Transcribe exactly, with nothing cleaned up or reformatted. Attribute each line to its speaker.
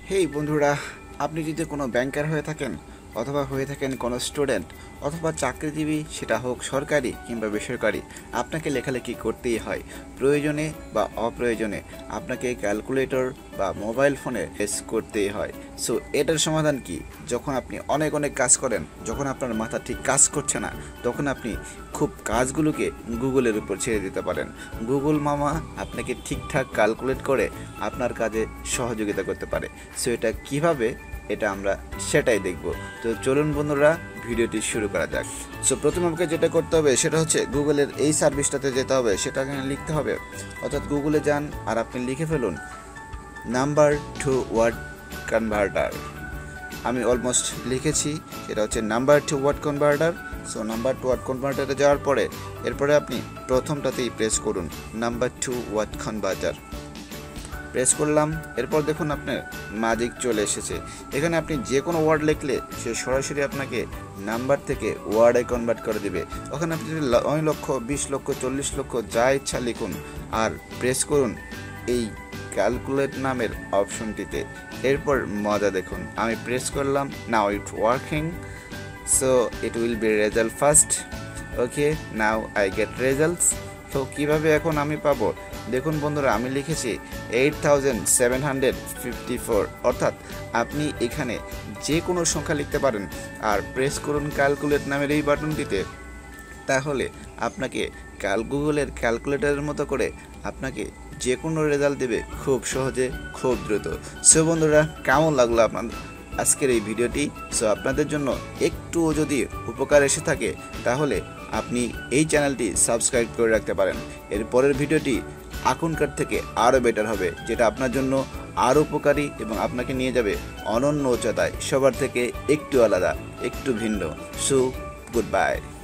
Speaker 1: হেই বন্ধুরা, আপনি যদি কোনো ব্যাংকার হয়ে থাকেন অথবা হয়ে থাকেন কোনো স্টুডেন্ট অথবা চাকরিজীবী, সেটা হোক সরকারি কিংবা বেসরকারি, আপনাকে লেখালেখি করতেই হয়। প্রয়োজনে বা অপ্রয়োজনে আপনাকে ক্যালকুলেটর বা মোবাইল ফোনে ফেস করতেই হয়। সো এটার সমাধান কি? যখন আপনি অনেক অনেক কাজ করেন, যখন আপনার মাথা ঠিক কাজ করছে না, তখন আপনি খুব কাজগুলোকে গুগলের উপর ছেড়ে দিতে পারেন। গুগল মামা আপনাকে ঠিকঠাক ক্যালকুলেট করে আপনার কাজে সহযোগিতা করতে পারে। সো এটা কীভাবে, এটা আমরা সেটাই দেখব। তো চলুন বন্ধুরা, ভিডিওটি শুরু করা যাক। সো প্রথমে আমাকে যেটা করতে হবে সেটা হচ্ছে গুগলের এই সার্ভিসটাতে যেতে হবে, সেটা এখানে লিখতে হবে। অর্থাৎ গুগলে যান আর আপনি লিখে ফেলুন নাম্বার টু ওয়ার্ড কনভার্টার। আমি অলমোস্ট লিখেছি, সেটা হচ্ছে number to word converter. So number to word কনভার্টারে যাওয়ার পরে এরপরে আপনি প্রথমটাতেই প্রেস করুন, number to word converter. Press করলাম, এরপর দেখুন আপনার ম্যাজিক চলে এসেছে। এখানে আপনি যে কোনো ওয়ার্ড লিখলে সে সরাসরি আপনাকে নাম্বার থেকে ওয়ার্ডে কনভার্ট করে দেবে। ওখানে আপনি যদি নয় লক্ষ, বিশ লক্ষ, চল্লিশ লক্ষ যা ইচ্ছা লিখুন আর প্রেস করুন এই ক্যালকুলেট নামের অপশনটিতে। এরপর মজা দেখুন, আমি প্রেস করলাম, now it working. So it will be result first. Okay, now I get results. তো কীভাবে এখন আমি পাবো? দেখুন বন্ধুরা, আমি লিখেছি eight thousand seven hundred fifty four. অর্থাৎ আপনি এখানে যে কোনো সংখ্যা লিখতে পারেন আর প্রেস করুন ক্যালকুলেট নামের এই বাটনটিতে। তাহলে আপনাকে ক্যাল গুগলের ক্যালকুলেটরের মতো করে আপনাকে যে কোনো রেজাল্ট দেবে খুব সহজে, খুব দ্রুত। সো বন্ধুরা, কেমন লাগলো আপনাদের আজকের এই ভিডিওটি? সো আপনাদের জন্য একটুও যদি উপকার এসে থাকে তাহলে আপনি এই চ্যানেলটি সাবস্ক্রাইব করে রাখতে পারেন। এর পরের ভিডিওটি এখনকার থেকে আরও বেটার হবে, যেটা আপনার জন্য আরও উপকারী এবং আপনাকে নিয়ে যাবে অনন্য উচ্চতায়, সবার থেকে একটু আলাদা, একটু ভিন্ন। So good by.